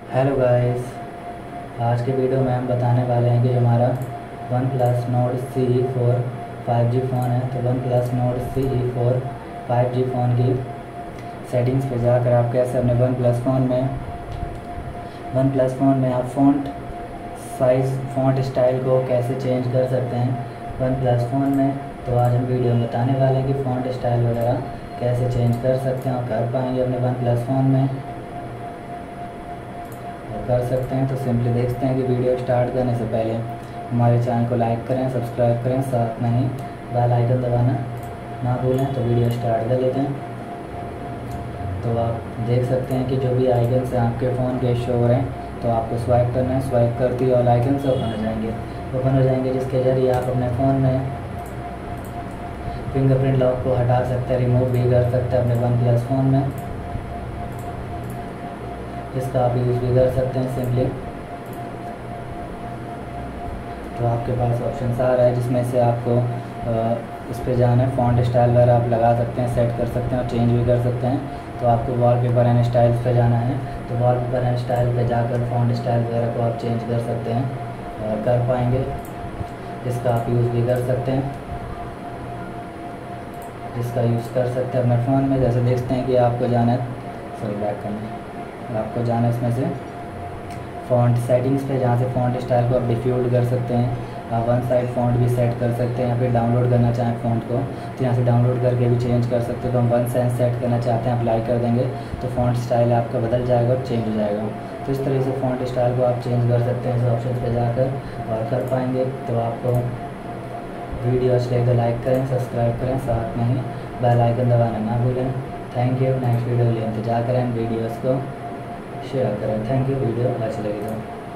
Hello guys, आज के video में हम बताने वाले हैं कि हमारा one plus Nord CE4 5G phone है। तो one plus Nord CE4 5G phone की सेटिंग्स पे जाकर आप कैसे अपने वन प्लस फ़ोन में आप फ़ॉन्ट साइज़ फ़ॉन्ट स्टाइल को कैसे चेंज कर सकते हैं वन प्लस फ़ोन में। तो आज हम वीडियो में बताने वाले हैं कि फ़ॉन्ट स्टाइल वगैरह कैसे चेंज कर सकते हैं और कर पाएंगे अपने वन प्लस फ़ोन में कर सकते हैं। तो सिंपली देखते हैं कि वीडियो स्टार्ट करने से पहले हमारे चैनल को लाइक करें, सब्सक्राइब करें, साथ में ही बेल आइकन दबाना ना भूलें। तो वीडियो स्टार्ट कर लेते हैं। तो आप देख सकते हैं कि जो भी आइकन्स हैं आपके फ़ोन के शो हो रहे हैं, तो आपको स्वाइप करना है। स्वाइप करते ही ऑल आइकन्स ओपन हो जाएंगे जिसके ज़रिए आप अपने फ़ोन में फिंगरप्रिंट लॉक को हटा सकते हैं, रिमूव भी कर सकते हैं अपने वन प्लस फ़ोन में, जिसका आप यूज़ भी कर सकते हैं सिंपली। तो आपके पास ऑप्शन आ रहा है जिसमें से आपको इस पे जाना है। फ़ॉन्ट स्टाइल वगैरह आप लगा सकते हैं, सेट कर सकते हैं और चेंज भी कर सकते हैं। तो आपको वॉलपेपर एंड स्टाइल्स पे जाना है। तो वॉलपेपर एंड स्टाइल पे जाकर फ़ॉन्ट स्टाइल वगैरह को आप चेंज कर सकते हैं और कर पाएंगे, जिसका आप यूज़ भी कर सकते हैं, अपने फ़ोन में। जैसे देखते हैं कि आपको जाना है, बैक करना है, आपको जाना है इसमें से फ़ॉन्ट सेटिंग्स पे, जहाँ से फ़ॉन्ट स्टाइल को आप डिफ्यूज कर सकते हैं। आप वन साइड फ़ॉन्ट भी सेट कर सकते हैं, या फिर डाउनलोड करना चाहें फ़ॉन्ट को तो यहाँ से डाउनलोड करके भी चेंज कर सकते हैं। तो हम वन साइड सेट करना चाहते हैं, अप्लाई कर देंगे तो फ़ॉन्ट स्टाइल आपका बदल जाएगा और चेंज हो जाएगा। तो इस तरह से फ़ॉन्ट स्टाइल को आप चेंज कर सकते हैं इस ऑप्शन पर जाकर और कर पाएंगे। तो आपको वीडियो अच्छी लगे तो लाइक करें, सब्सक्राइब करें, साथ में ही बेल आइकन दबाना ना भूलें। Thank you. नेक्स्ट वीडियो के लिए इंतजार करें, वीडियोज़ को शेयर करें। Thank you. वीडियो अच्छी लगी तो